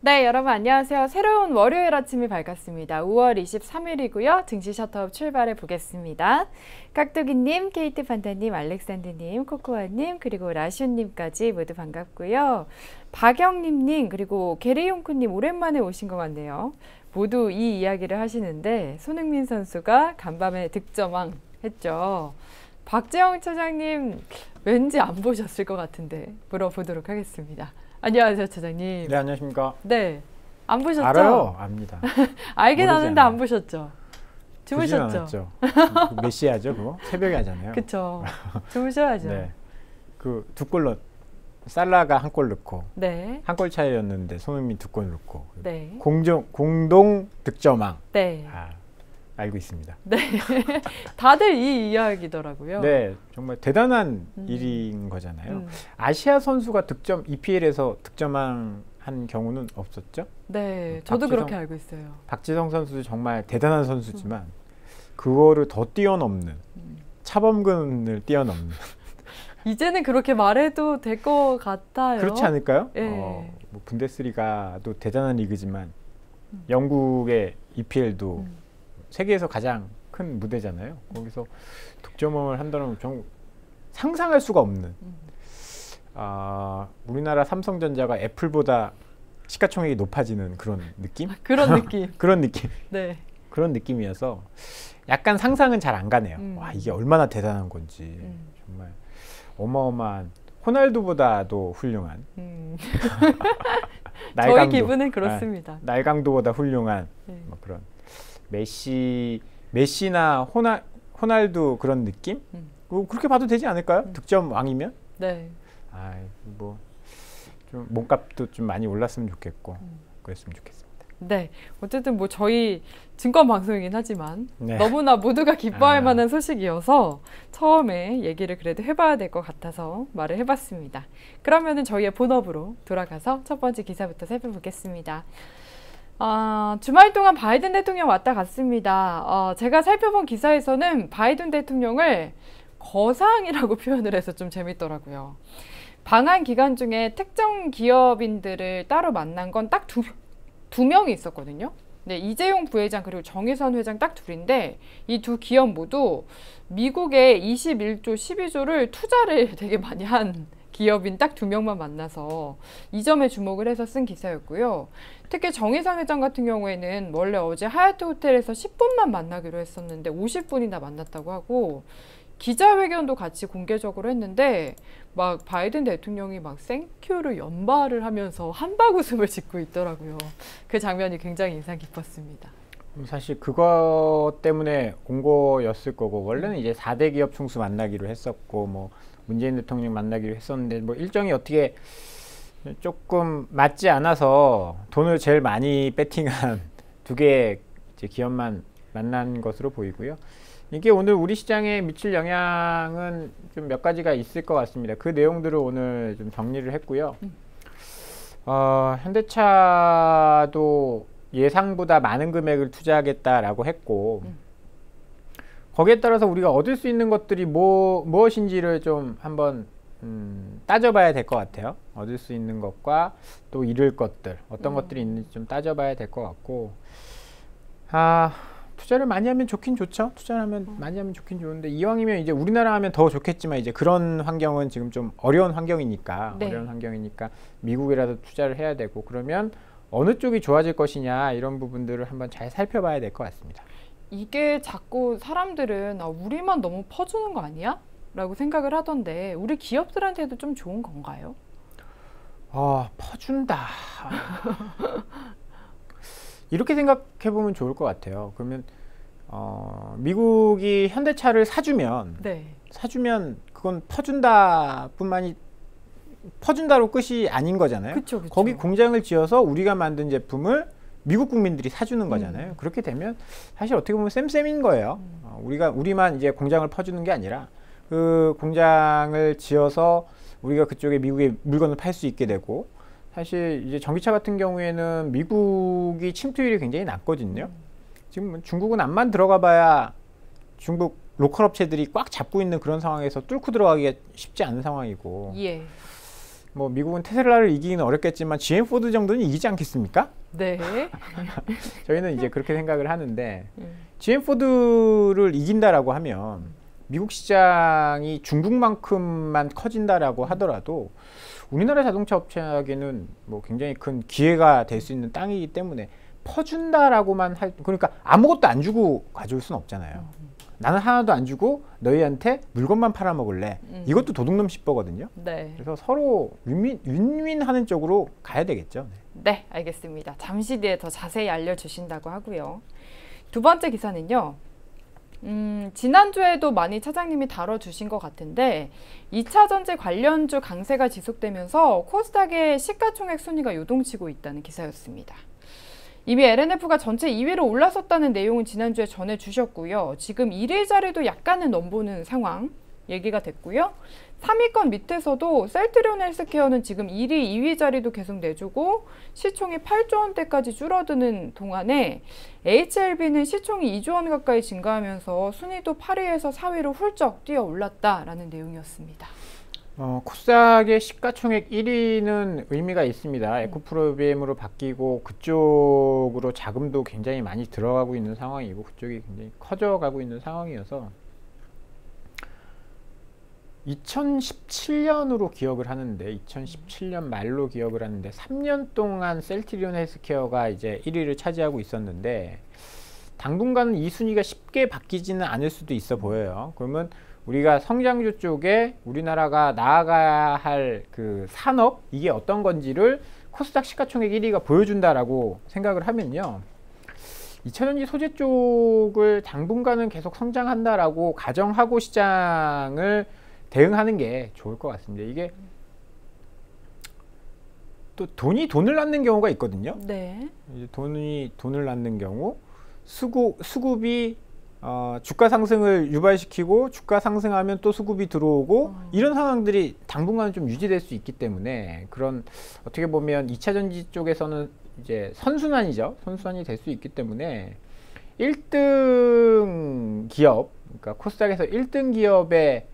네, 여러분 안녕하세요. 새로운 월요일 아침이 밝았습니다. 5월 23일이고요. 증시 셔터업 출발해 보겠습니다. 깍두기님, 케이트 판다님, 알렉산드님, 코코아님, 그리고 라슈님까지 모두 반갑고요. 박영림님, 그리고 게리용쿠님 오랜만에 오신 것 같네요. 모두 이 이야기를 하시는데 손흥민 선수가 간밤에 득점왕 했죠. 박재영 차장님 왠지 안 보셨을 것 같은데 물어보도록 하겠습니다. 안녕하세요, 차장님. 네, 안녕하십니까. 네, 안 보셨죠? 알아요, 압니다. 알긴 아는데 안 보셨죠? 주무셨죠? 몇 시에 하죠, 그거? 새벽에 하잖아요. 그쵸. 주무셔야죠. 네, 그 두 골 살라가 한 골 넣고, 네. 한 골 차이였는데 손흥민 두 골 넣고, 네. 공동 득점왕. 네. 알고 있습니다. 네. 다들 이 이야기더라고요. 네, 정말 대단한 일인 거잖아요. 아시아 선수가 EPL에서 득점왕 한 경우는 없었죠? 네, 저도 그렇게 알고 있어요. 박지성 선수도 정말 대단한 선수지만 그거를 더 뛰어넘는 차범근을 뛰어넘는 이제는 그렇게 말해도 될 것 같아요. 그렇지 않을까요? 네. 뭐 분데스리가도 대단한 리그지만 영국의 EPL도 세계에서 가장 큰 무대잖아요. 거기서 득점왕을 한다면 좀 상상할 수가 없는 우리나라 삼성전자가 애플보다 시가총액이 높아지는 그런 느낌? 그런 느낌. 그런 느낌. 네. 그런 느낌이어서 약간 상상은 잘 안 가네요. 와, 이게 얼마나 대단한 건지. 정말 어마어마한 호날두보다도 훌륭한 저희 기분은 그렇습니다. 날강도보다 훌륭한 뭐 그런 메시나 호날두 그런 느낌? 그렇게 봐도 되지 않을까요? 득점 왕이면? 네. 뭐 좀 몸값도 좀 많이 올랐으면 좋겠고 그랬으면 좋겠습니다. 네, 어쨌든 뭐 저희 증권 방송이긴 하지만 네. 너무나 모두가 기뻐할 만한 소식이어서 처음에 얘기를 그래도 해봐야 될 것 같아서 말을 해봤습니다. 그러면은 저희의 본업으로 돌아가서 첫 번째 기사부터 살펴보겠습니다. 주말 동안 바이든 대통령 왔다 갔습니다. 제가 살펴본 기사에서는 바이든 대통령을 거상이라고 표현을 해서 좀 재밌더라고요. 방한 기간 중에 특정 기업인들을 따로 만난 건 딱 두 명이 있었거든요. 네, 이재용 부회장 그리고 정의선 회장 딱 둘인데 이 두 기업 모두 미국의 21조 12조를 투자를 되게 많이 한 기업인 딱 두 명만 만나서 이 점에 주목을 해서 쓴 기사였고요. 특히 정의선 회장 같은 경우에는 원래 어제 하얏트 호텔에서 10분만 만나기로 했었는데 50분이나 만났다고 하고 기자회견도 같이 공개적으로 했는데 막 바이든 대통령이 막 땡큐를 연발을 하면서 한바구음을 짓고 있더라고요. 그 장면이 굉장히 인상 깊었습니다. 사실 그거 때문에 온 거였을 거고 원래는 이제 4대 기업 총수 만나기로 했었고 뭐 문재인 대통령 만나기로 했었는데 뭐 일정이 어떻게 조금 맞지 않아서 돈을 제일 많이 배팅한 두 개의 기업만 만난 것으로 보이고요. 이게 오늘 우리 시장에 미칠 영향은 좀 몇 가지가 있을 것 같습니다. 그 내용들을 오늘 좀 정리를 했고요. 현대차도 예상보다 많은 금액을 투자하겠다라고 했고 거기에 따라서 우리가 얻을 수 있는 것들이 무엇인지를 좀 한번 따져봐야 될 것 같아요. 얻을 수 있는 것과 또 잃을 것들 어떤 것들이 있는지 좀 따져봐야 될 것 같고 투자를 많이 하면 좋긴 좋죠. 투자를 많이 하면 좋긴 좋은데 이왕이면 이제 우리나라 하면 더 좋겠지만 이제 그런 환경은 지금 좀 어려운 환경이니까 네. 어려운 환경이니까 미국이라도 투자를 해야 되고 그러면 어느 쪽이 좋아질 것이냐 이런 부분들을 한번 잘 살펴봐야 될 것 같습니다. 이게 자꾸 사람들은 우리만 너무 퍼주는 거 아니야? 라고 생각을 하던데 우리 기업들한테도 좀 좋은 건가요? 퍼준다. 이렇게 생각해보면 좋을 것 같아요. 그러면 미국이 현대차를 사주면 그건 퍼준다로 끝이 아닌 거잖아요. 그쵸. 거기 공장을 지어서 우리가 만든 제품을 미국 국민들이 사주는 거잖아요. 그렇게 되면 사실 어떻게 보면 쌤쌤인 거예요. 우리만 이제 공장을 퍼주는 게 아니라 그 공장을 지어서 우리가 그쪽에 미국에 물건을 팔 수 있게 되고 사실 이제 전기차 같은 경우에는 미국이 침투율이 굉장히 낮거든요. 지금 중국은 암만 들어가 봐야 중국 로컬 업체들이 꽉 잡고 있는 그런 상황에서 뚫고 들어가기가 쉽지 않은 상황이고 뭐 미국은 테슬라를 이기기는 어렵겠지만 GM 포드 정도는 이기지 않겠습니까? 네. 저희는 이제 그렇게 생각을 하는데 GM 포드를 이긴다라고 하면 미국 시장이 중국만큼만 커진다라고 하더라도 우리나라 자동차 업체에게는 뭐 굉장히 큰 기회가 될 수 있는 땅이기 때문에 퍼준다라고만 그러니까 아무것도 안 주고 가져올 수는 없잖아요. 나는 하나도 안 주고 너희한테 물건만 팔아먹을래. 이것도 도둑놈 씹보거든요. 네. 그래서 서로 윈윈하는 쪽으로 가야 되겠죠. 네, 알겠습니다. 잠시 뒤에 더 자세히 알려주신다고 하고요. 두 번째 기사는요. 지난주에도 많이 차장님이 다뤄주신 것 같은데 2차 전지 관련주 강세가 지속되면서 코스닥의 시가총액 순위가 요동치고 있다는 기사였습니다. 이미 LNF가 전체 2위로 올라섰다는 내용은 지난주에 전해주셨고요. 지금 1위 자리도 약간은 넘보는 상황 얘기가 됐고요. 3위권 밑에서도 셀트리온 헬스케어는 지금 1위, 2위 자리도 계속 내주고 시총이 8조 원대까지 줄어드는 동안에 HLB는 시총이 2조 원 가까이 증가하면서 순위도 8위에서 4위로 훌쩍 뛰어 올랐다라는 내용이었습니다. 코스닥의 시가총액 1위는 의미가 있습니다. 에코프로비엠으로 바뀌고 그쪽으로 자금도 굉장히 많이 들어가고 있는 상황이고 그쪽이 굉장히 커져가고 있는 상황이어서 2017년으로 기억을 하는데 2017년 말로 기억을 하는데 3년 동안 셀트리온 헬스케어가 이제 1위를 차지하고 있었는데 당분간은 이 순위가 쉽게 바뀌지는 않을 수도 있어 보여요. 그러면 우리가 성장주 쪽에 우리나라가 나아가야 할 그 산업 이게 어떤 건지를 코스닥 시가총액 1위가 보여준다라고 생각을 하면요. 2차전지 소재 쪽을 당분간은 계속 성장한다라고 가정하고 시장을 대응하는 게 좋을 것 같습니다. 이게 또 돈이 돈을 낳는 경우가 있거든요. 네. 이제 돈이 돈을 낳는 경우 수급이 주가 상승을 유발시키고 주가 상승하면 또 수급이 들어오고 이런 상황들이 당분간은 좀 유지될 수 있기 때문에 그런 어떻게 보면 2차 전지 쪽에서는 이제 선순환이죠. 선순환이 될 수 있기 때문에 1등 기업, 그러니까 코스닥에서 1등 기업에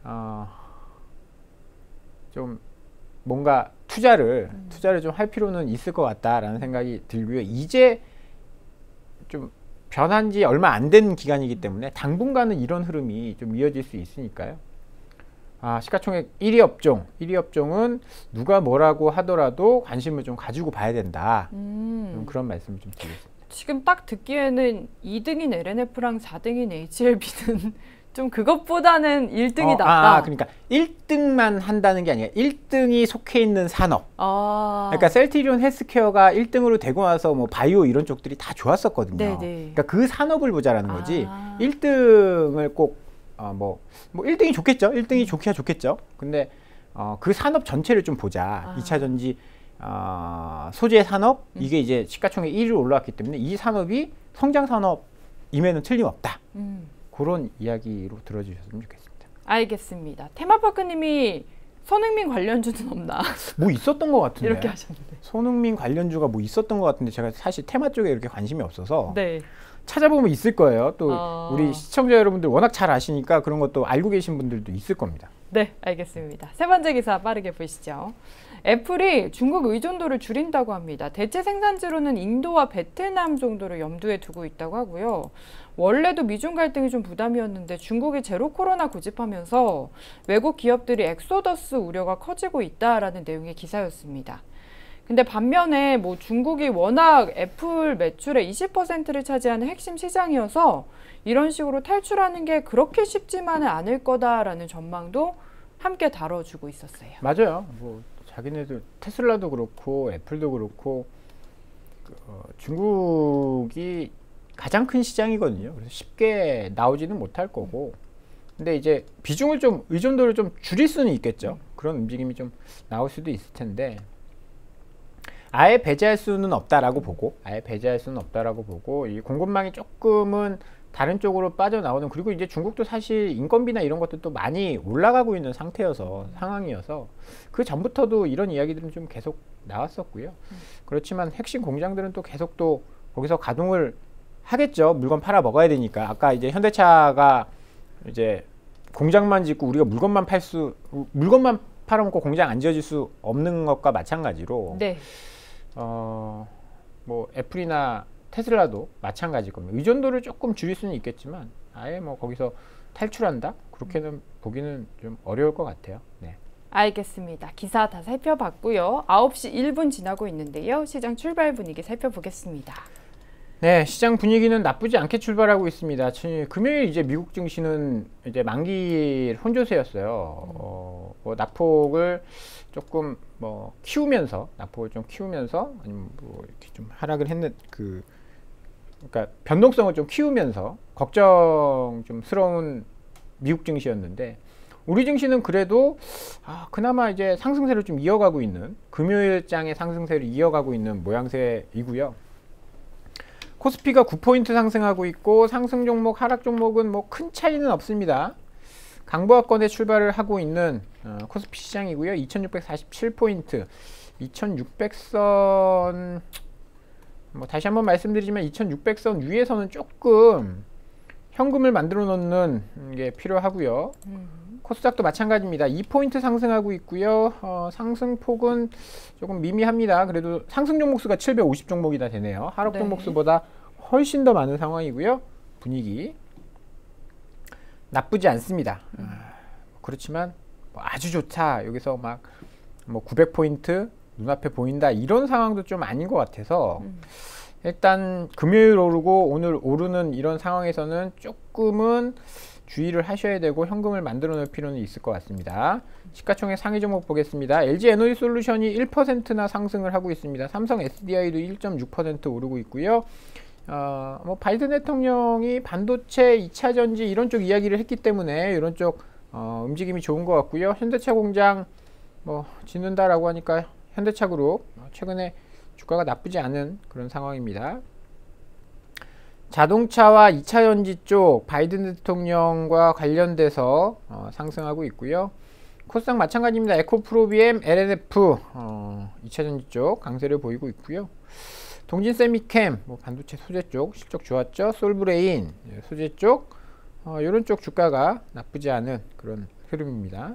좀 뭔가 투자를 좀 할 필요는 있을 것 같다라는 생각이 들고요. 이제 좀 변한 지 얼마 안 된 기간이기 때문에 당분간은 이런 흐름이 좀 이어질 수 있으니까요. 시가총액 1위 업종은 누가 뭐라고 하더라도 관심을 좀 가지고 봐야 된다. 그런 말씀을 좀 드리겠습니다. 지금 딱 듣기에는 2등인 LNF랑 4등인 HLB는 좀 그것보다는 1등이 낫다. 그러니까 1등만 한다는 게 아니라 1등이 속해 있는 산업. 그러니까 셀트리온 헬스케어가 1등으로 되고 나서 뭐 바이오 이런 쪽들이 다 좋았었거든요. 네네. 그러니까 그 산업을 보자라는 거지. 1등을 꼭 뭐 1등이 좋겠죠. 1등이 좋기야 좋겠죠. 근데 그 산업 전체를 좀 보자. 2차 전지 소재 산업 이게 이제 시가총액 1위로 올라왔기 때문에 이 산업이 성장 산업임에는 틀림없다. 그런 이야기로 들어주셨으면 좋겠습니다. 알겠습니다. 테마파크님이 손흥민 관련주는 없나? 뭐 있었던 것 같은데. 이렇게 하셨는데. 손흥민 관련주가 뭐 있었던 것 같은데 제가 사실 테마 쪽에 이렇게 관심이 없어서 네. 찾아보면 있을 거예요. 또 우리 시청자 여러분들 워낙 잘 아시니까 그런 것도 알고 계신 분들도 있을 겁니다. 네, 알겠습니다. 세 번째 기사 빠르게 보시죠. 애플이 중국 의존도를 줄인다고 합니다. 대체 생산지로는 인도와 베트남 정도를 염두에 두고 있다고 하고요. 원래도 미중 갈등이 좀 부담이었는데 중국이 제로 코로나 고집하면서 외국 기업들이 엑소더스 우려가 커지고 있다라는 내용의 기사였습니다. 근데 반면에 뭐 중국이 워낙 애플 매출의 20%를 차지하는 핵심 시장이어서 이런 식으로 탈출하는 게 그렇게 쉽지만은 않을 거다라는 전망도 함께 다뤄주고 있었어요. 맞아요. 뭐 자기네들 테슬라도 그렇고 애플도 그렇고 중국이 가장 큰 시장이거든요. 그래서 쉽게 나오지는 못할 거고. 근데 이제 비중을 좀 의존도를 좀 줄일 수는 있겠죠. 그런 움직임이 좀 나올 수도 있을 텐데 아예 배제할 수는 없다라고 보고 이 공급망이 조금은 다른 쪽으로 빠져나오는 그리고 이제 중국도 사실 인건비나 이런 것들도 많이 올라가고 있는 상황이어서 그 전부터도 이런 이야기들은 좀 계속 나왔었고요. 그렇지만 핵심 공장들은 또 계속 또 거기서 가동을 하겠죠. 물건 팔아 먹어야 되니까. 아까 이제 현대차가 이제 공장만 짓고 우리가 물건만 팔아먹고 공장 안 지어질 수 없는 것과 마찬가지로 네. 뭐 애플이나 테슬라도 마찬가지일 겁니다. 의존도를 조금 줄일 수는 있겠지만 아예 뭐 거기서 탈출한다? 그렇게는 보기는 좀 어려울 것 같아요. 네. 알겠습니다. 기사 다 살펴봤고요. 9시 1분 지나고 있는데요. 시장 출발 분위기 살펴보겠습니다. 네, 시장 분위기는 나쁘지 않게 출발하고 있습니다. 금요일 이제 미국 증시는 이제 만기 혼조세였어요. 뭐 낙폭을 조금 뭐 키우면서 낙폭을 좀 키우면서 아니면 뭐 이렇게 좀 하락을 했는 그러니까 변동성을 좀 키우면서 걱정 좀 스러운 미국 증시였는데 우리 증시는 그래도 그나마 이제 상승세를 좀 이어가고 있는 금요일장의 상승세를 이어가고 있는 모양새이고요. 코스피가 9포인트 상승하고 있고 상승 종목, 하락 종목은 뭐 큰 차이는 없습니다. 강보합권에 출발을 하고 있는 코스피 시장이고요. 2647포인트, 2600선 뭐 다시 한번 말씀드리지만 2600선 위에서는 조금 현금을 만들어 놓는 게 필요하고요. 코스닥도 마찬가지입니다. 2포인트 상승하고 있고요. 상승폭은 조금 미미합니다. 그래도 상승 종목 수가 750 종목이나 되네요. 하락 네. 종목 수보다 훨씬 더 많은 상황이고요. 분위기 나쁘지 않습니다. 그렇지만 뭐 아주 좋다. 여기서 막 뭐 900포인트 눈앞에 보인다. 이런 상황도 좀 아닌 것 같아서 일단 금요일 오르고 오늘 오르는 이런 상황에서는 조금은 주의를 하셔야 되고 현금을 만들어 놓을 필요는 있을 것 같습니다. 시가총액 상위 종목 보겠습니다. LG 에너지 솔루션이 1%나 상승을 하고 있습니다. 삼성 SDI도 1.6% 오르고 있고요. 뭐 바이든 대통령이 반도체, 2차 전지 이런 쪽 이야기를 했기 때문에 이런 쪽 움직임이 좋은 것 같고요. 현대차 공장 뭐 짓는다라고 하니까 현대차 그룹 최근에 주가가 나쁘지 않은 그런 상황입니다. 자동차와 2차 전지 쪽 바이든 대통령과 관련돼서 상승하고 있고요. 코스닥 마찬가지입니다. 에코프로비엠, LNF 2차 전지 쪽 강세를 보이고 있고요. 동진세미캠 뭐 반도체 소재 쪽 실적 좋았죠. 솔브레인 소재 쪽 이런 쪽 주가가 나쁘지 않은 그런 흐름입니다.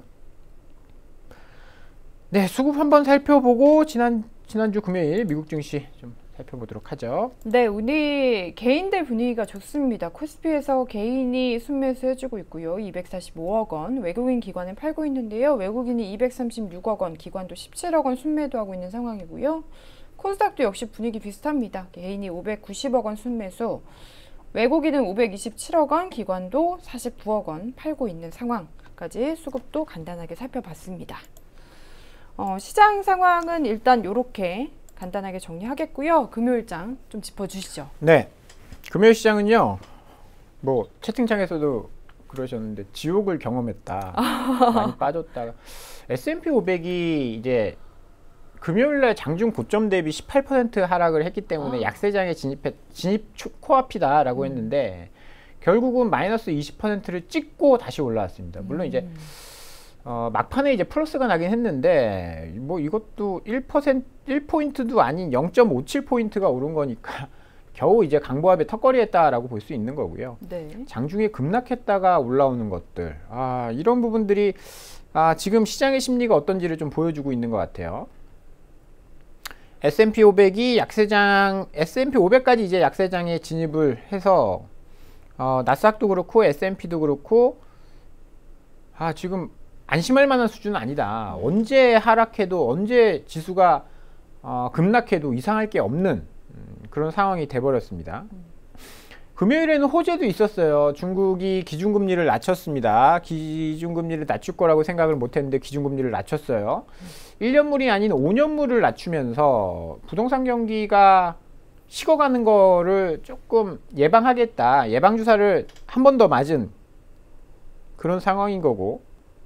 네, 수급 한번 살펴보고 지난주 금요일 미국 증시 좀 살펴보도록 하죠. 네, 오늘 개인들 분위기가 좋습니다. 코스피에서 개인이 순매수 해주고 있고요. 245억 원, 외국인 기관은 팔고 있는데요. 외국인이 236억 원, 기관도 17억 원 순매도 하고 있는 상황이고요. 코스닥도 역시 분위기 비슷합니다. 개인이 590억 원 순매수, 외국인은 527억 원, 기관도 49억 원 팔고 있는 상황까지 수급도 간단하게 살펴봤습니다. 시장 상황은 일단 이렇게 간단하게 정리하겠고요. 금요일장 좀 짚어주시죠. 네, 금요일 시장은요. 뭐 채팅창에서도 그러셨는데 지옥을 경험했다. 많이 빠졌다가 S&P 500이 이제 금요일날 장중 고점 대비 18% 하락을 했기 때문에 약세장에 진입 코앞이다라고 했는데 결국은 마이너스 20%를 찍고 다시 올라왔습니다. 물론 이제 막판에 이제 플러스가 나긴 했는데 뭐 이것도 1포인트도 아닌 0.57포인트가 오른 거니까 겨우 이제 강보합의 턱걸이했다라고 볼 수 있는 거고요. 네. 장중에 급락했다가 올라오는 것들, 이런 부분들이 지금 시장의 심리가 어떤지를 좀 보여주고 있는 것 같아요. S&P 500이 약세장, S&P 500까지 이제 약세장에 진입을 해서 나스닥도 그렇고 S&P도 그렇고 지금 안심할 만한 수준은 아니다. 언제 하락해도 언제 지수가 급락해도 이상할 게 없는 그런 상황이 돼버렸습니다. 금요일에는 호재도 있었어요. 중국이 기준금리를 낮췄습니다. 기준금리를 낮출 거라고 생각을 못했는데 기준금리를 낮췄어요. 1년물이 아닌 5년물을 낮추면서 부동산 경기가 식어가는 거를 조금 예방하겠다. 예방주사를 한 번 더 맞은 그런 상황인 거고,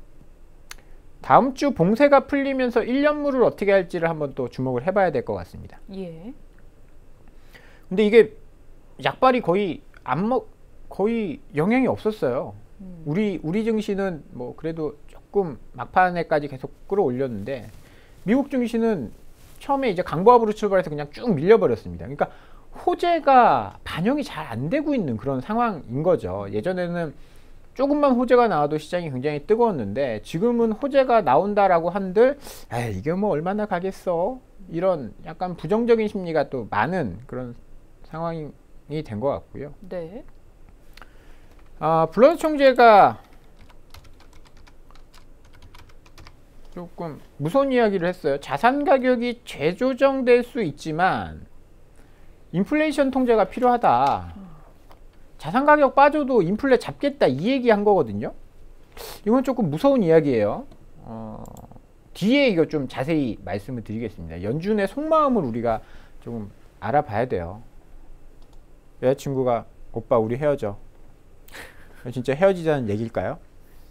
다음 주 봉쇄가 풀리면서 1년물을 어떻게 할지를 한번 또 주목을 해봐야 될 것 같습니다. 예. 근데 이게 약발이 거의 거의 영향이 없었어요. 우리 증시는 뭐 그래도 조금 막판에까지 계속 끌어올렸는데 미국 증시는 처음에 이제 강보합으로 출발해서 그냥 쭉 밀려버렸습니다. 그러니까 호재가 반영이 잘 안 되고 있는 그런 상황인 거죠. 예전에는 조금만 호재가 나와도 시장이 굉장히 뜨거웠는데 지금은 호재가 나온다라고 한들 이게 뭐 얼마나 가겠어, 이런 약간 부정적인 심리가 또 많은 그런 상황이 된 것 같고요. 네. 블러드 총재가 조금 무서운 이야기를 했어요. 자산 가격이 재조정될 수 있지만 인플레이션 통제가 필요하다. 자산 가격 빠져도 인플레 잡겠다, 이 얘기한 거거든요. 이건 조금 무서운 이야기예요. 뒤에 이거 좀 자세히 말씀을 드리겠습니다. 연준의 속마음을 우리가 조금 알아봐야 돼요. 여자친구가 오빠 우리 헤어져. 진짜 헤어지자는 얘기일까요?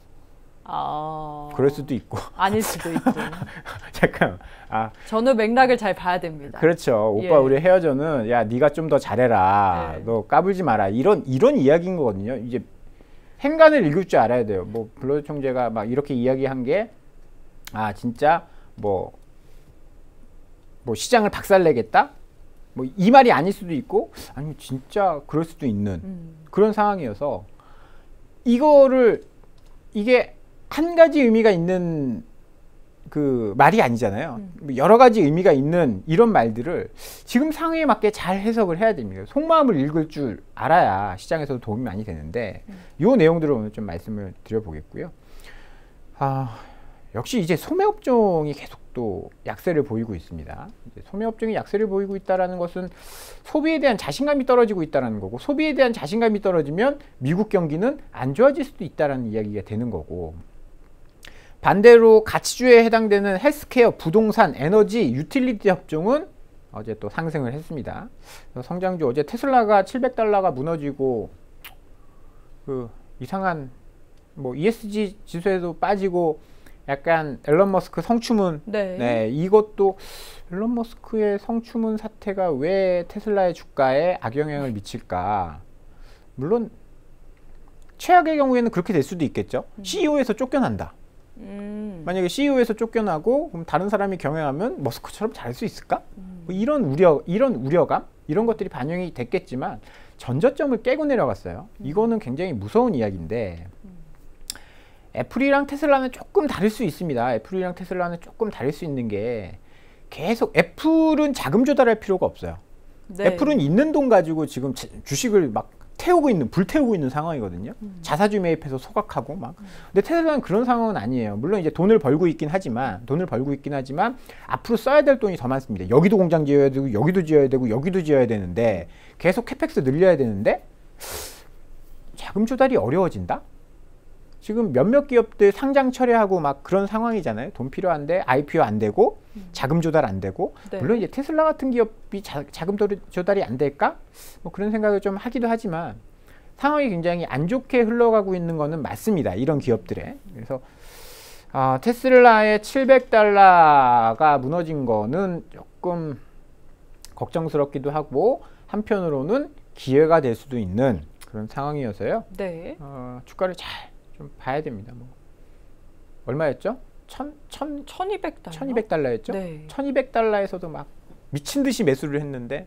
그럴 수도 있고 아닐 수도 있고. 잠깐. 저는 맥락을 잘 봐야 됩니다. 그렇죠. 오빠 예. 우리 헤어져는 야 네가 좀 더 잘해라. 네. 너 까불지 마라. 이런 이야기인 거거든요. 이제 행간을 읽을 줄 알아야 돼요. 뭐 블러드 총재가 막 이렇게 이야기한 게 진짜 뭐 시장을 박살내겠다? 뭐 이 말이 아닐 수도 있고 아니면 진짜 그럴 수도 있는 그런 상황이어서 이게 한 가지 의미가 있는 그 말이 아니잖아요. 여러 가지 의미가 있는 이런 말들을 지금 상황에 맞게 잘 해석을 해야 됩니다. 속마음을 읽을 줄 알아야 시장에서도 도움이 많이 되는데 이 내용들을 오늘 좀 말씀을 드려보겠고요. 역시 이제 소매업종이 계속 또 약세를 보이고 있습니다. 이제 소매업종이 약세를 보이고 있다는 것은 소비에 대한 자신감이 떨어지고 있다는 거고, 소비에 대한 자신감이 떨어지면 미국 경기는 안 좋아질 수도 있다는 이야기가 되는 거고, 반대로 가치주에 해당되는 헬스케어, 부동산, 에너지, 유틸리티 업종은 어제 또 상승을 했습니다. 성장주 어제 테슬라가 $700가 무너지고 그 이상한 뭐 ESG 지수에도 빠지고 약간 앨런 머스크 성추문, 네. 이것도 앨런 머스크의 성추문 사태가 왜 테슬라의 주가에 악영향을 미칠까? 물론 최악의 경우에는 그렇게 될 수도 있겠죠. CEO에서 쫓겨난다. 만약에 CEO에서 쫓겨나고 그럼 다른 사람이 경영하면 머스크처럼 잘할 수 있을까? 뭐 이런 우려감, 이런 것들이 반영이 됐겠지만 전저점을 깨고 내려갔어요. 이거는 굉장히 무서운 이야기인데 애플이랑 테슬라는 조금 다를 수 있습니다. 애플이랑 테슬라는 조금 다를 수 있는 게 계속 애플은 자금 조달할 필요가 없어요. 네. 애플은 있는 돈 가지고 지금 주식을 막 불태우고 있는 상황이거든요. 자사주 매입해서 소각하고 막. 근데 테슬라는 그런 상황은 아니에요. 물론 이제 돈을 벌고 있긴 하지만 앞으로 써야 될 돈이 더 많습니다. 여기도 공장 지어야 되고 여기도 지어야 되고 여기도 지어야 되는데 계속 캐펙스 늘려야 되는데 자금 조달이 어려워진다? 지금 몇몇 기업들 상장 철회하고 막 그런 상황이잖아요. 돈 필요한데 IPO 안 되고 자금 조달 안 되고. 네. 물론 이제 테슬라 같은 기업이 자금 조달이 안 될까? 뭐 그런 생각을 좀 하기도 하지만 상황이 굉장히 안 좋게 흘러가고 있는 거는 맞습니다. 이런 기업들에. 그래서 테슬라의 $700가 무너진 거는 조금 걱정스럽기도 하고 한편으로는 기회가 될 수도 있는 그런 상황이어서요. 네. 주가를 잘 좀 봐야 됩니다. 뭐 얼마였죠? 1200달러. $1200였죠? 네. $1200에서도 막 미친 듯이 매수를 했는데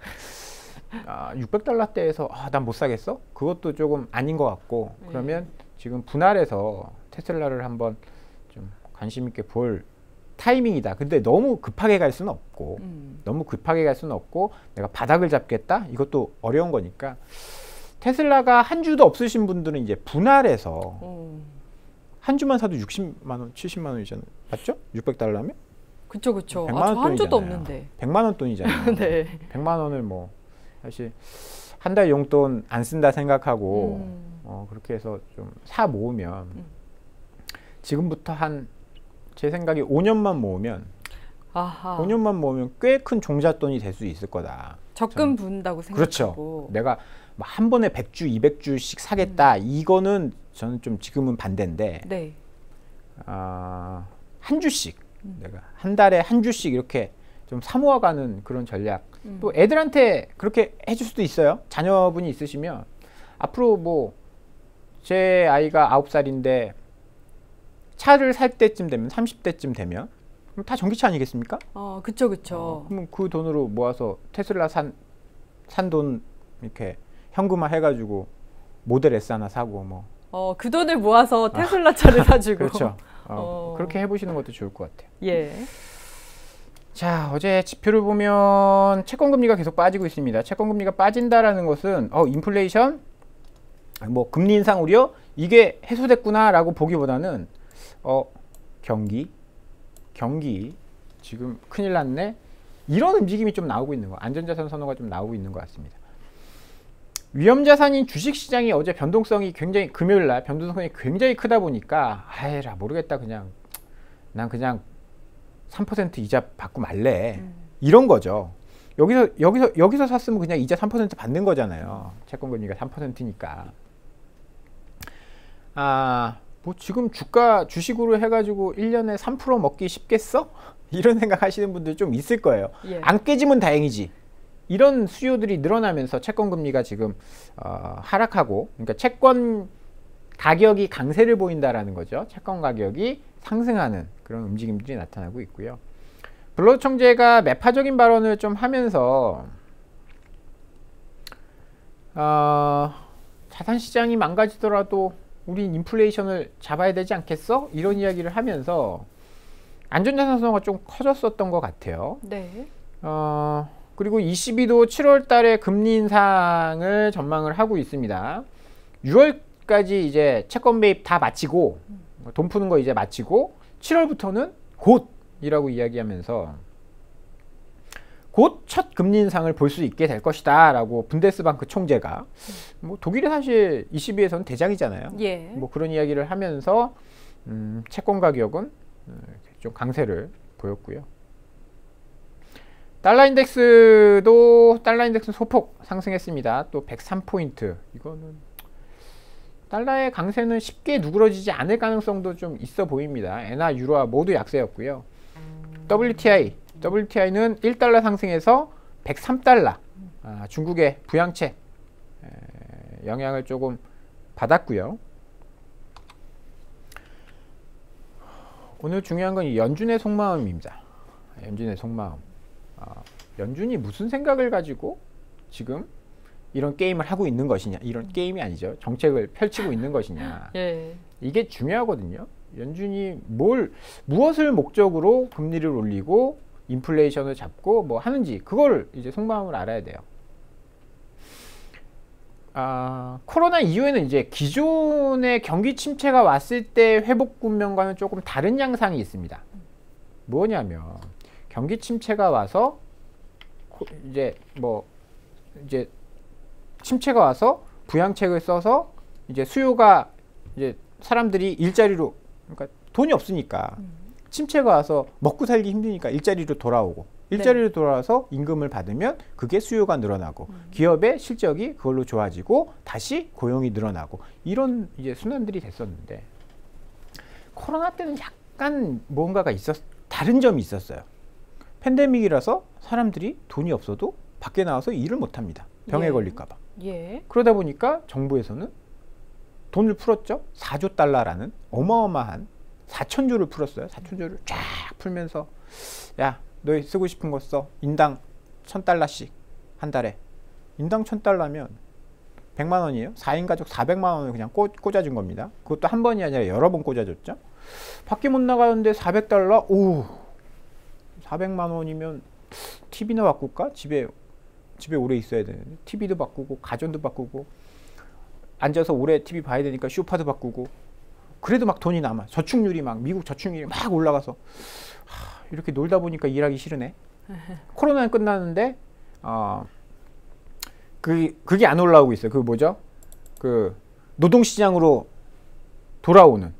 $600대에서 난 못 사겠어? 그것도 조금 아닌 것 같고 그러면 지금 분할해서 테슬라를 한번 좀 관심 있게 볼 타이밍이다. 근데 너무 급하게 갈 수는 없고 내가 바닥을 잡겠다? 이것도 어려운 거니까 테슬라가 한 주도 없으신 분들은 이제 분할해서 한 주만 사도 60만 원, 70만 원이잖아요. 맞죠? $600면? 그쵸. 100만 저 한 주도 돈이잖아요. 없는데. 100만 원 돈이잖아요. 네. 100만 원을 뭐 사실 한 달 용돈 안 쓴다 생각하고 그렇게 해서 좀 사 모으면 지금부터 제 생각에 5년만 모으면 아하. 5년만 모으면 꽤 큰 종잣돈이 될 수 있을 거다. 적금 분다고 생각하고. 그렇죠. 내가 한 번에 100주, 200주씩 사겠다. 이거는 저는 좀 지금은 반대인데 네. 한 주씩 내가 한 달에 한 주씩 이렇게 좀 사모아가는 그런 전략. 또 애들한테 그렇게 해줄 수도 있어요. 자녀분이 있으시면 앞으로 뭐 제 아이가 9살인데 차를 살 때쯤 되면 30대쯤 되면 그럼 다 전기차 아니겠습니까? 그쵸. 그러면 그 돈으로 모아서 테슬라 산 돈 이렇게 현금화 해가지고 모델 S 하나 사고 뭐 그 돈을 모아서 테슬라 차를 사주고. 그렇죠. 그렇게 해보시는 것도 좋을 것 같아요. 예. 자, 어제 지표를 보면 채권금리가 계속 빠지고 있습니다. 채권금리가 빠진다라는 것은 인플레이션, 뭐 금리 인상 우려 이게 해소됐구나라고 보기보다는 경기 지금 큰일 났네. 이런 움직임이 좀 나오고 있는 거. 안전자산 선호가 좀 나오고 있는 것 같습니다. 위험자산인 주식시장이 어제 변동성이 굉장히 금요일날 변동성이 굉장히 크다 보니까 아이라 모르겠다 난 그냥 3% 이자 받고 말래. 이런 거죠. 여기서 샀으면 그냥 이자 3% 받는 거잖아요. 채권금리가 3%니까. 뭐 지금 주식으로 해가지고 1년에 3% 먹기 쉽겠어? 이런 생각 하시는 분들 좀 있을 거예요. 예. 안 깨지면 다행이지. 이런 수요들이 늘어나면서 채권금리가 지금 하락하고, 그러니까 채권 가격이 강세를 보인다라는 거죠. 채권 가격이 상승하는 그런 움직임들이 나타나고 있고요. 블러드 총재가 매파적인 발언을 좀 하면서 자산시장이 망가지더라도 우린 인플레이션을 잡아야 되지 않겠어? 이런 이야기를 하면서 안전자산 선호가 좀 커졌었던 것 같아요. 네. 그리고 ECB도 7월 달에 금리 인상을 전망을 하고 있습니다. 6월까지 이제 채권 매입 다 마치고 돈 푸는 거 이제 마치고 7월부터는 곧이라고 이야기하면서 곧 첫 금리 인상을 볼 수 있게 될 것이다 라고 분데스방크 총재가, 뭐 독일이 사실 ECB에서는 대장이잖아요. 예. 뭐 그런 이야기를 하면서 채권 가격은 좀 강세를 보였고요. 달러 인덱스 소폭 상승했습니다. 또 103포인트. 이거는 달러의 강세는 쉽게 누그러지지 않을 가능성도 좀 있어 보입니다. 엔화, 유로화 모두 약세였고요. WTI는 1달러 상승해서 103달러. 중국의 부양책 영향을 조금 받았고요. 오늘 중요한 건 연준의 속마음입니다. 연준의 속마음. 연준이 무슨 생각을 가지고 지금 이런 게임을 하고 있는 것이냐. 이런 게임이 아니죠. 정책을 펼치고 있는 것이냐. 예. 이게 중요하거든요. 연준이 무엇을 목적으로 금리를 올리고 인플레이션을 잡고 뭐 하는지, 그걸 이제 속마음을 알아야 돼요. 코로나 이후에는 이제 기존의 경기 침체가 왔을 때 회복 국면과는 조금 다른 양상이 있습니다. 뭐냐면 경기 침체가 와서 이제 침체가 와서 부양책을 써서 이제 수요가 이제 사람들이 일자리로, 그러니까 돈이 없으니까 침체가 와서 먹고 살기 힘드니까 일자리로 돌아오고, 일자리로 돌아와서 임금을 받으면 그게 수요가 늘어나고 기업의 실적이 그걸로 좋아지고 다시 고용이 늘어나고, 이런 이제 순환들이 됐었는데, 코로나 때는 약간 뭔가가 다른 점이 있었어요. 팬데믹이라서 사람들이 돈이 없어도 밖에 나와서 일을 못 합니다. 병에 걸릴까 봐. 예. 그러다 보니까 정부에서는 돈을 풀었죠. 4조 달러라는 어마어마한 4천조를 풀었어요. 4천조를 쫙 풀면서, 야, 너 쓰고 싶은 거 써. 인당 1,000달러씩 한 달에. 인당 1,000달러면 100만 원이에요. 4인 가족 400만 원을 그냥 꽂아준 겁니다. 그것도 한 번이 아니라 여러 번 꽂아줬죠. 밖에 못 나가는데 400달러? 오, 400만 원이면 TV나 바꿀까? 집에 오래 있어야 되는데 TV도 바꾸고 가전도 바꾸고 앉아서 오래 TV 봐야 되니까 소파도 바꾸고, 그래도 막 돈이 남아. 저축률이 미국 저축률이 막 올라가서 이렇게 놀다 보니까 일하기 싫으네. 코로나는 끝났는데 그게 안 올라오고 있어요. 그 뭐죠? 그 노동시장으로 돌아오는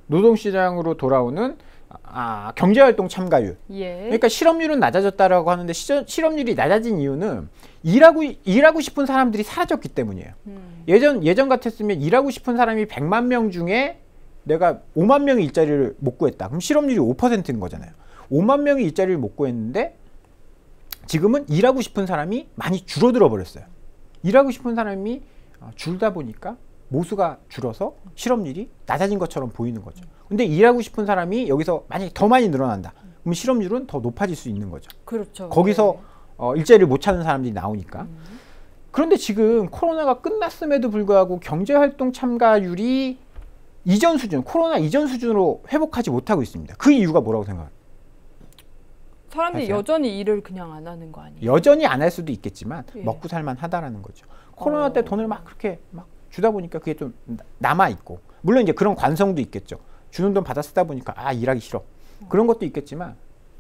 경제활동 참가율. 예. 그러니까 실업률은 낮아졌다라고 하는데, 실업률이 낮아진 이유는 일하고 싶은 사람들이 사라졌기 때문이에요. 예전 같았으면 일하고 싶은 사람이 100만 명 중에 내가 5만 명이 일자리를 못 구했다. 그럼 실업률이 5%인 거잖아요. 5만 명이 일자리를 못 구했는데 지금은 일하고 싶은 사람이 많이 줄어들어 버렸어요. 일하고 싶은 사람이 줄다 보니까 모수가 줄어서 실업률이 낮아진 것처럼 보이는 거죠. 근데 일하고 싶은 사람이 여기서 만약에 더 많이 늘어난다. 그럼 실업률은 더 높아질 수 있는 거죠. 그렇죠. 거기서 일자리를 못 찾는 사람들이 나오니까. 그런데 지금 코로나가 끝났음에도 불구하고 경제활동 참가율이 이전 수준, 코로나 이전 수준으로 회복하지 못하고 있습니다. 그 이유가 뭐라고 생각해요? 사람들이 하세요? 여전히 일을 그냥 안 하는 거 아니에요? 여전히 안 할 수도 있겠지만 예. 먹고 살만 하다라는 거죠. 코로나 때 돈을 막 그렇게 막 주다 보니까 그게 좀 남아 있고, 물론 이제 그런 관성도 있겠죠. 주는 돈 받아 쓰다 보니까 아, 일하기 싫어. 그런 것도 있겠지만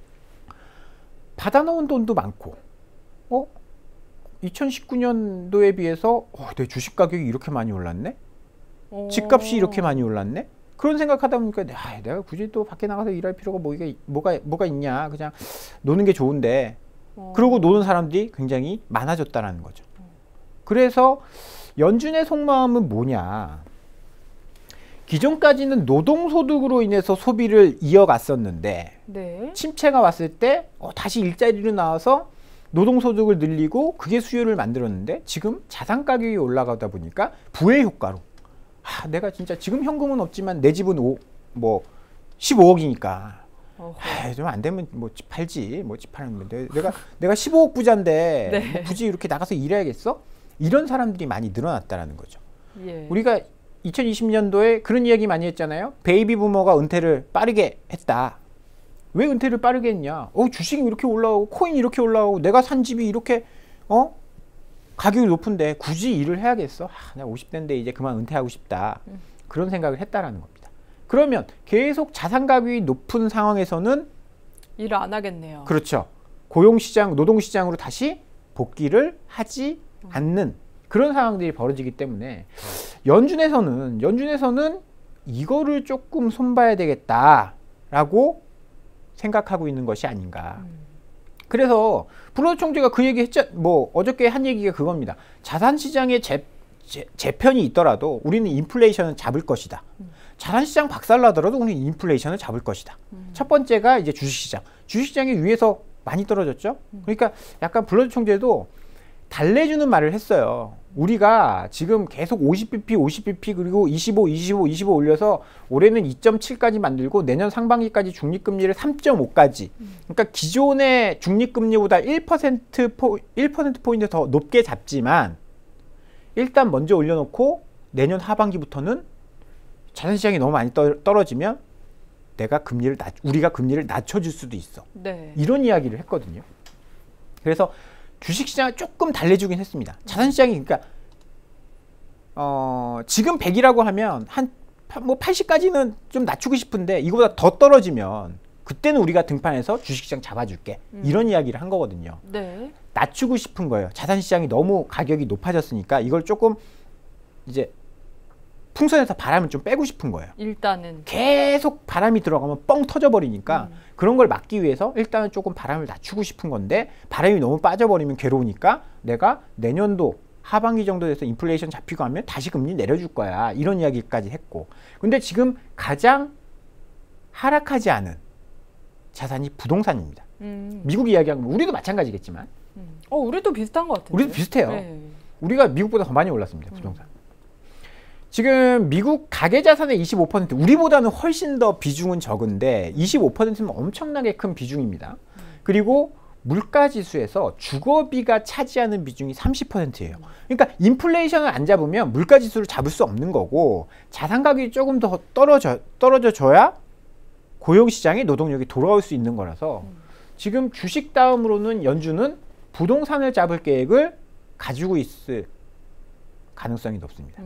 받아 놓은 돈도 많고, 2019년도에 비해서 내 주식 가격이 이렇게 많이 올랐네? 집값이 이렇게 많이 올랐네? 그런 생각하다 보니까 내가 굳이 또 밖에 나가서 일할 필요가 뭐가 있냐, 그냥 노는 게 좋은데. 그러고 노는 사람들이 굉장히 많아졌다는 거죠. 그래서 연준의 속마음은 뭐냐, 기존까지는 노동소득으로 인해서 소비를 이어갔었는데 네. 침체가 왔을 때 다시 일자리로 나와서 노동소득을 늘리고 그게 수요를 만들었는데, 지금 자산 가격이 올라가다 보니까 부의 효과로 내가 진짜 지금 현금은 없지만 내 집은 15억이니까 좀 안 되면 뭐 집 팔지, 뭐 집 팔았는데 내가 15억 부자인데 네. 뭐 굳이 이렇게 나가서 일해야겠어? 이런 사람들이 많이 늘어났다라는 거죠. 예. 우리가 2020년도에 그런 이야기 많이 했잖아요. 베이비 부머가 은퇴를 빠르게 했다. 왜 은퇴를 빠르게 했냐? 주식이 이렇게 올라오고 코인이 이렇게 올라오고 내가 산 집이 이렇게 가격이 높은데 굳이 일을 해야겠어? 내가 50대인데 이제 그만 은퇴하고 싶다. 그런 생각을 했다라는 겁니다. 그러면 계속 자산 가격이 높은 상황에서는 일을 안 하겠네요. 그렇죠. 고용시장, 노동시장으로 다시 복귀를 하지 않는 그런 상황들이 벌어지기 때문에 연준에서는 이거를 조금 손봐야 되겠다라고 생각하고 있는 것이 아닌가. 그래서 브로드 총재가 그 얘기 했죠. 어저께 한 얘기가 그겁니다. 자산시장에 재편이 있더라도 우리는 인플레이션을 잡을 것이다. 자산시장 박살나더라도 우리는 인플레이션을 잡을 것이다. 첫 번째가 이제 주식시장. 주식시장이 위에서 많이 떨어졌죠. 그러니까 약간 브로드 총재도 달래주는 말을 했어요. 우리가 지금 계속 50bp 그리고 25 올려서 올해는 2.7까지 만들고 내년 상반기까지 중립금리를 3.5까지. 그러니까 기존의 중립금리보다 1%포인트 더 높게 잡지만 일단 먼저 올려놓고 내년 하반기부터는 자산시장이 너무 많이 떨어지면 우리가 금리를 낮춰줄 수도 있어. 네. 이런 이야기를 했거든요. 그래서 주식시장을 조금 달래주긴 했습니다. 자산시장이 그러니까 지금 100이라고 하면 한 80까지는 좀 낮추고 싶은데 이거보다 더 떨어지면 그때는 우리가 등판해서 주식시장 잡아줄게. 이런 이야기를 한 거거든요. 네. 낮추고 싶은 거예요. 자산시장이 너무 가격이 높아졌으니까 이걸 조금 이제 풍선에서 바람을 좀 빼고 싶은 거예요. 일단은 계속 바람이 들어가면 뻥 터져버리니까 그런 걸 막기 위해서 일단은 조금 바람을 낮추고 싶은 건데, 바람이 너무 빠져버리면 괴로우니까 내가 내년도 하반기 정도 돼서 인플레이션 잡히고 하면 다시 금리 내려줄 거야. 이런 이야기까지 했고. 근데 지금 가장 하락하지 않은 자산이 부동산입니다. 미국 이야기하면 우리도 마찬가지겠지만 우리도 비슷한 것 같은데. 우리도 비슷해요. 네. 우리가 미국보다 더 많이 올랐습니다. 부동산. 지금 미국 가계자산의 25%, 우리보다는 훨씬 더 비중은 적은데 25%면 엄청나게 큰 비중입니다. 그리고 물가지수에서 주거비가 차지하는 비중이 30%예요. 그러니까 인플레이션을 안 잡으면 물가지수를 잡을 수 없는 거고, 자산가격이 조금 더 떨어져줘야 고용시장에 노동력이 돌아올 수 있는 거라서 지금 주식 다음으로는 연준은 부동산을 잡을 계획을 가지고 있을 가능성이 높습니다.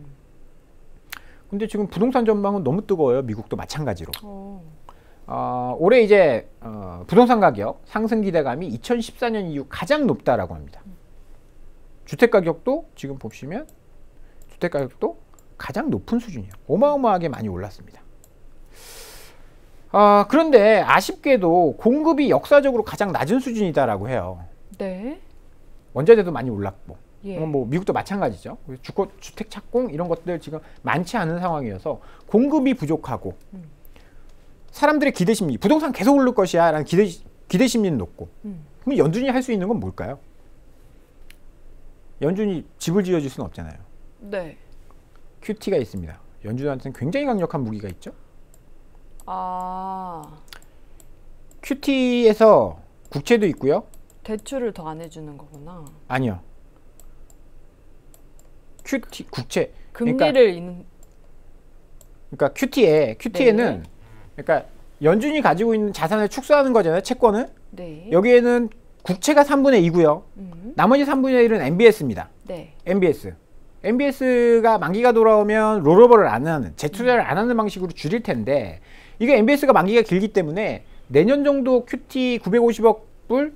근데 지금 부동산 전망은 너무 뜨거워요. 미국도 마찬가지로. 올해 이제 부동산 가격 상승 기대감이 2014년 이후 가장 높다라고 합니다. 주택 가격도 지금 보시면 주택 가격도 가장 높은 수준이에요. 어마어마하게 많이 올랐습니다. 그런데 아쉽게도 공급이 역사적으로 가장 낮은 수준이다라고 해요. 네. 원자재도 많이 올랐고. 예. 미국도 마찬가지죠. 주택 착공 이런 것들 지금 많지 않은 상황이어서 공급이 부족하고 사람들의 기대심리, 부동산 계속 오를 것이야 라는 기대심리는 높고. 그럼 연준이 할 수 있는 건 뭘까요? 연준이 집을 지어줄 수는 없잖아요. 네. QT가 있습니다. 연준한테는 굉장히 강력한 무기가 있죠. QT에서 국채도 있고요. 대출을 더 안 해주는 거구나. 아니요. QT 국채 금리를 그러니까 그러니까 QT에는 그러니까 연준이 가지고 있는 자산을 축소하는 거잖아요. 채권을. 네. 여기에는 국채가 3분의 2고요. 나머지 3분의 1은 MBS입니다. 네. MBS가 만기가 돌아오면 롤오버를 안 하는, 재투자를 안 하는 방식으로 줄일 텐데 이게 MBS가 만기가 길기 때문에 내년 정도 QT 950억 불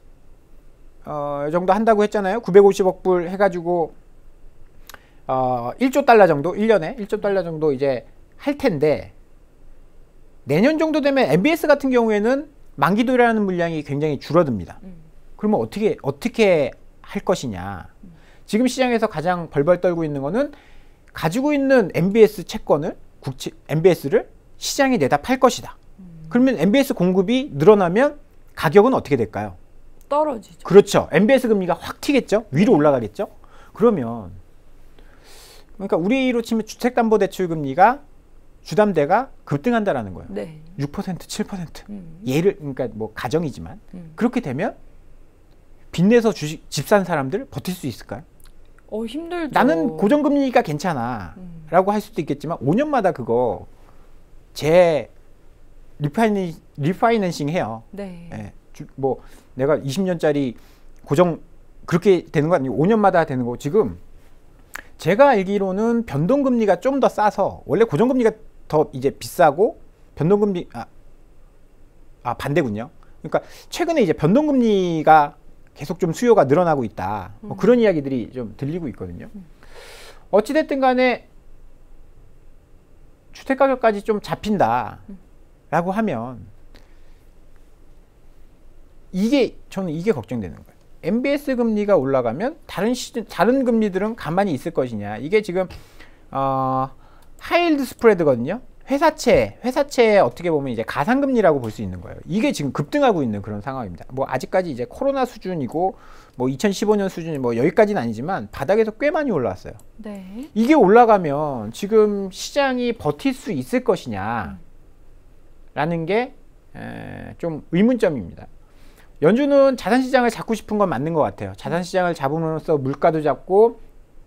정도 한다고 했잖아요. 950억 불 해가지고 1조 달러 정도, 1년에 1조 달러 정도 이제 할 텐데 내년 정도 되면 MBS 같은 경우에는 만기 도래하는 물량이 굉장히 줄어듭니다. 그러면 어떻게 할 것이냐. 지금 시장에서 가장 벌벌 떨고 있는 거는 가지고 있는 MBS 채권을, MBS를 시장에 내다 팔 것이다. 그러면 MBS 공급이 늘어나면 가격은 어떻게 될까요? 떨어지죠. 그렇죠. MBS 금리가 확 튀겠죠. 위로 올라가겠죠. 그러면 그러니까 우리로 치면 주택담보대출 금리가 주담대가 급등한다라는 거예요. 네. 6%, 7%. 예를 그러니까 뭐 가정이지만 그렇게 되면 빚내서 집 산 사람들 버틸 수 있을까요? 힘들죠. 나는 고정금리가 괜찮아 라고 할 수도 있겠지만 5년마다 그거 리파이낸싱 해요. 네. 예, 뭐 내가 20년짜리 고정 그렇게 되는 거 아니고 5년마다 되는 거. 지금 제가 알기로는 변동금리가 좀 더 싸서 원래 고정금리가 더 이제 비싸고 변동금리 반대군요. 그러니까 최근에 이제 변동금리가 계속 좀 수요가 늘어나고 있다. 뭐 그런 이야기들이 좀 들리고 있거든요. 어찌됐든 간에 주택가격까지 좀 잡힌다 라고 하면 저는 이게 걱정되는 거예요. MBS 금리가 올라가면 다른 금리들은 가만히 있을 것이냐. 이게 지금 하이힐드 스프레드거든요. 회사채에 어떻게 보면 이제 가상금리라고 볼 수 있는 거예요. 이게 지금 급등하고 있는 그런 상황입니다. 뭐 아직까지 이제 코로나 수준이고 뭐 2015년 수준이 뭐 여기까지는 아니지만 바닥에서 꽤 많이 올라왔어요. 네. 이게 올라가면 지금 시장이 버틸 수 있을 것이냐 라는 게 좀 의문점입니다. 연준은 자산시장을 잡고 싶은 건 맞는 것 같아요. 자산시장을 잡으면서 물가도 잡고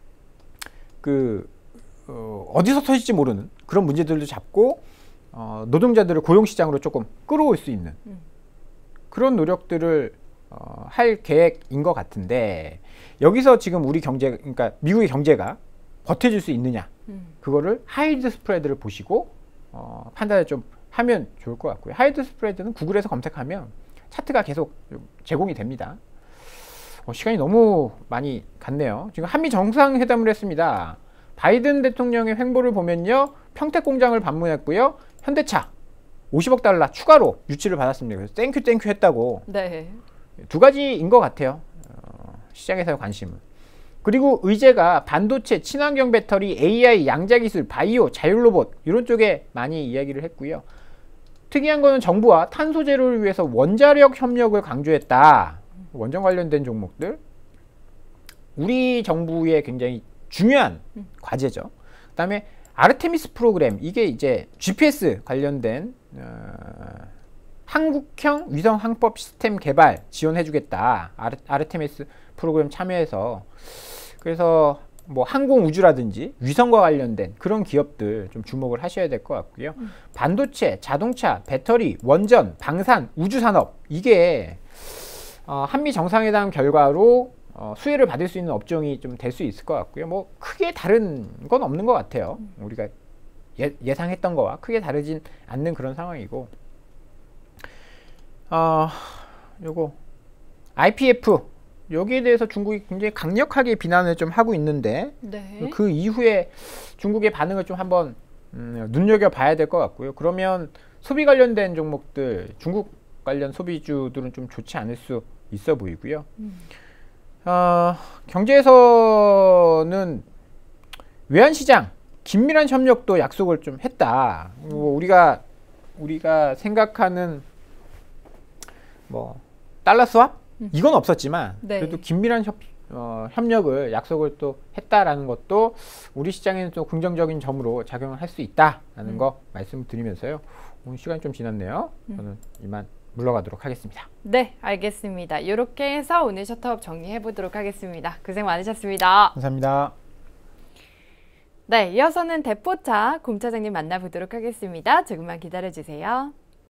어디서 터질지 모르는 그런 문제들도 잡고 노동자들을 고용시장으로 조금 끌어올 수 있는 그런 노력들을 할 계획인 것 같은데 여기서 지금 우리 경제, 그러니까 미국의 경제가 버텨줄 수 있느냐 그거를 하이힐드 스프레드를 보시고 판단을 좀 하면 좋을 것 같고요. 하이힐드 스프레드는 구글에서 검색하면 차트가 계속 제공이 됩니다. 시간이 너무 많이 갔네요. 지금 한미 정상회담을 했습니다. 바이든 대통령의 횡보를 보면요. 평택 공장을 방문했고요. 현대차 50억 달러 추가로 유치를 받았습니다. 그래서 땡큐 했다고. 네. 두 가지인 것 같아요. 시장에서의 관심은. 그리고 의제가 반도체, 친환경 배터리, AI, 양자기술, 바이오, 자율로봇 이런 쪽에 많이 이야기를 했고요. 특이한 거는 정부와 탄소 제로를 위해서 원자력 협력을 강조했다. 원전 관련된 종목들. 우리 정부의 굉장히 중요한 과제죠. 그 다음에 아르테미스 프로그램, 이게 이제 GPS 관련된 한국형 위성 항법 시스템 개발 지원해주겠다. 아르테미스 프로그램 참여해서. 그래서 뭐 항공우주라든지 위성과 관련된 그런 기업들 좀 주목을 하셔야 될 것 같고요. 반도체, 자동차, 배터리, 원전, 방산, 우주산업, 이게 한미 정상회담 결과로 수혜를 받을 수 있는 업종이 좀 될 수 있을 것 같고요. 뭐 크게 다른 건 없는 것 같아요. 우리가 예상했던 거와 크게 다르진 않는 그런 상황이고, 요거 IPF 여기에 대해서 중국이 굉장히 강력하게 비난을 좀 하고 있는데 네. 그 이후에 중국의 반응을 좀 한번 눈여겨봐야 될 것 같고요. 그러면 소비 관련된 종목들, 중국 관련 소비주들은 좀 좋지 않을 수 있어 보이고요. 경제에서는 외환시장 긴밀한 협력도 약속을 좀 했다. 뭐 우리가 생각하는 뭐 달러 스왑 이건 없었지만 네. 그래도 긴밀한 협력을 약속을 또 했다라는 것도 우리 시장에는 또 긍정적인 점으로 작용을 할 수 있다라는 거 말씀드리면서요. 오늘 시간이 좀 지났네요. 저는 이만 물러가도록 하겠습니다. 네, 알겠습니다. 이렇게 해서 오늘 셔터업 정리해 보도록 하겠습니다. 고생 많으셨습니다. 감사합니다. 네, 이어서는 대포차 곰차장님 만나보도록 하겠습니다. 조금만 기다려주세요.